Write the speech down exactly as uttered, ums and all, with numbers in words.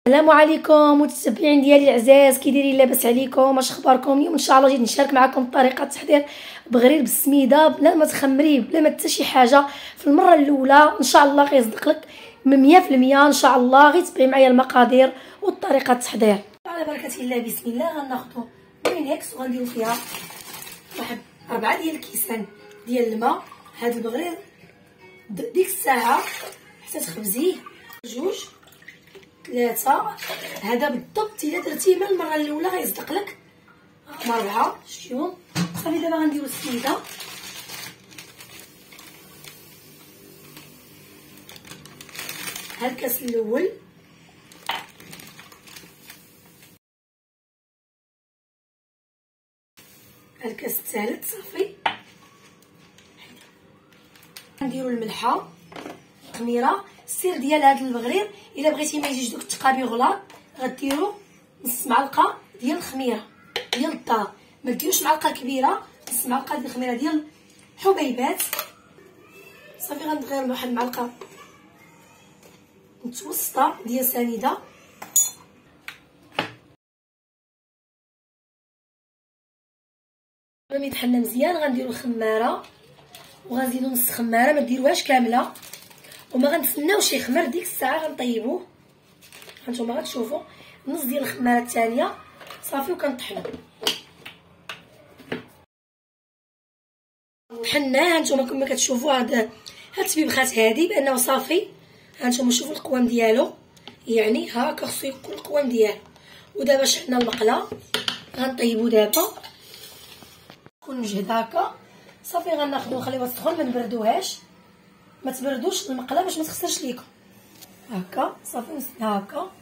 السلام عليكم متتبعين ديالي العزاز، كي دايرين؟ لاباس عليكم؟ اش اخباركم؟ اليوم ان شاء الله جيت نشارك معكم طريقه تحضير بغرير بالسميده بلا ما تخمريه بلا ما حتى شي حاجه. في المره الاولى ان شاء الله غيصدق لك مية في المية ان شاء الله. غير تبعي معايا المقادير والطريقه التحضير على بركه الله. بسم الله. غناخذوا مينيكس وغنديروا فيها واحد أربعة ديال الكيسان ديال الماء. هاد البغرير ديك الساعه حتى تخبزيه جوج ثلاثة، هذا بالضبط الا درتيه من المره الاولى غيصدق لك. رقم أربعة شتيهم صافي. دابا غنديرو السميده، ها الكاس الاول، ها الكاس الثالث صافي. غنديرو الملحه، الخميره، السير ديال هذا البغرير الا بغيتي ما يجيش دوك التقابي غلاط غديرو نص معلقه ديال الخميره ديال الدار، ما ديروش معلقه كبيره، نص معلقه ديال الخميره ديال الحبيبات صافي. غندغير واحد المعلقه متوسطه ديال سنيده، ملي يطحن مزيان غنديرو الخماره وغنزيدو نص خماره، ما ديروهاش كامله وما غنتسناوش يخمر. ديك الساعه غنطيبوه، هانتوما غتشوفوا نص ديال الخماره الثانيه صافي وكنطحنو. طحناه هانتوما كما كتشوفوا. هاد هاد التبيبخات هادي بانه صافي. هانتوما شوفوا القوام ديالو، يعني هاكا خصو يكون القوام ديالو. ودابا شعلنا المقله غنطيبو دابا كون مجهد هكا صافي. غناخدو نخليوها تسخن، ما نبردوهاش، ما تبردوش المقله باش ما تخسرش ليكم. هكا صافي وصلنا هكا